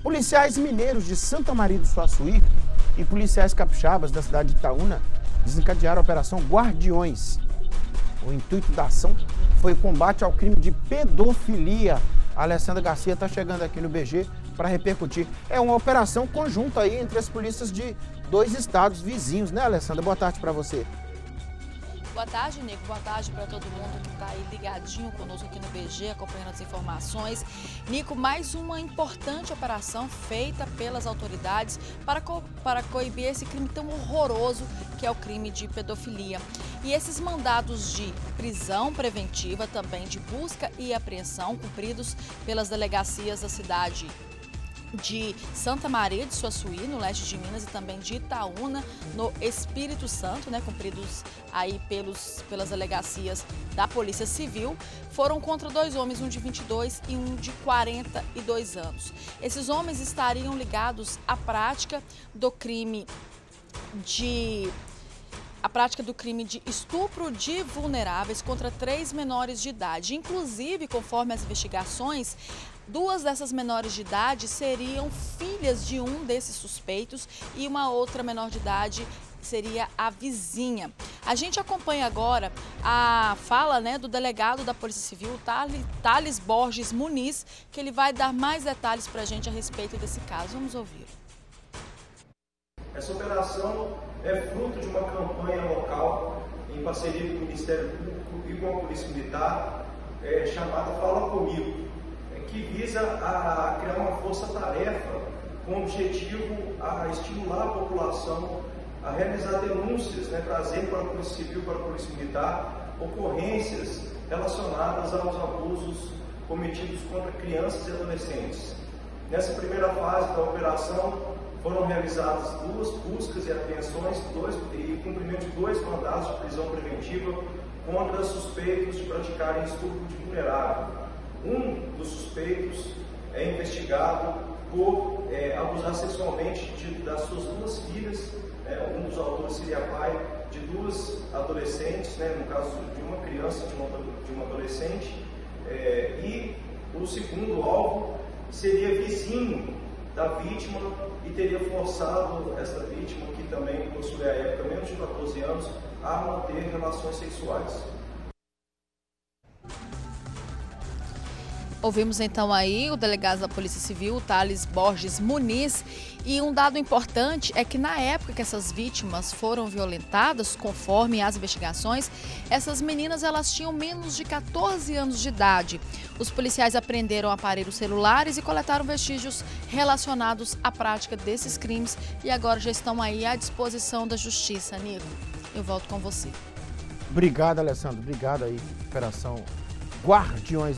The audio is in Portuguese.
Policiais mineiros de Santa Maria do Suaçuí e policiais capixabas da cidade de Itaúna desencadearam a Operação Guardiões. O intuito da ação foi o combate ao crime de pedofilia. A Alessandra Garcia está chegando aqui no BG para repercutir. É uma operação conjunta aí entre as polícias de 2 estados vizinhos, né, Alessandra? Boa tarde para você. Boa tarde, Nico. Boa tarde para todo mundo que está aí ligadinho conosco aqui no BG, acompanhando as informações. Nico, mais uma importante operação feita pelas autoridades para coibir esse crime tão horroroso que é o crime de pedofilia. E esses mandados de prisão preventiva, também de busca e apreensão, cumpridos pelas delegacias da cidade de Santa Maria de Suaçuí, no leste de Minas, e também de Itaúna, no Espírito Santo, cumpridos aí pelas delegacias da Polícia Civil, foram contra 2 homens, um de 22 e um de 42 anos. Esses homens estariam ligados à prática do crime de estupro de vulneráveis contra 3 menores de idade. Inclusive, conforme as investigações, 2 dessas menores de idade seriam filhas de um desses suspeitos e uma outra menor de idade seria a vizinha. A gente acompanha agora a fala do delegado da Polícia Civil, Thales Borges Muniz, que ele vai dar mais detalhes para a gente a respeito desse caso. Vamos ouvir. Essa operação é fruto de uma campanha local em parceria com o Ministério Público e com a Polícia Militar, chamada Fala Comigo, que visa a criar uma força-tarefa com o objetivo a estimular a população a realizar denúncias, trazendo para a Polícia Civil, para a Polícia Militar, ocorrências relacionadas aos abusos cometidos contra crianças e adolescentes. Nessa primeira fase da operação, foram realizadas 2 buscas e apreensões e cumprimento de 2 mandados de prisão preventiva contra suspeitos de praticarem estupro de vulnerável. Um dos suspeitos é investigado por abusar sexualmente das suas 2 filhas. Um dos autores seria pai de 2 adolescentes, no caso de uma criança e de uma adolescente. E o segundo alvo seria vizinho da vítima e teria forçado essa vítima, que também possui à época menos de 14 anos, a manter relações sexuais. Ouvimos então aí o delegado da Polícia Civil, Thales Borges Muniz, e um dado importante é que na época que essas vítimas foram violentadas, conforme as investigações, essas meninas elas tinham menos de 14 anos de idade. Os policiais apreenderam aparelhos celulares e coletaram vestígios relacionados à prática desses crimes e agora já estão aí à disposição da Justiça. Nico, eu volto com você. Obrigado, Alessandro. Obrigado aí, Operação Guardiões.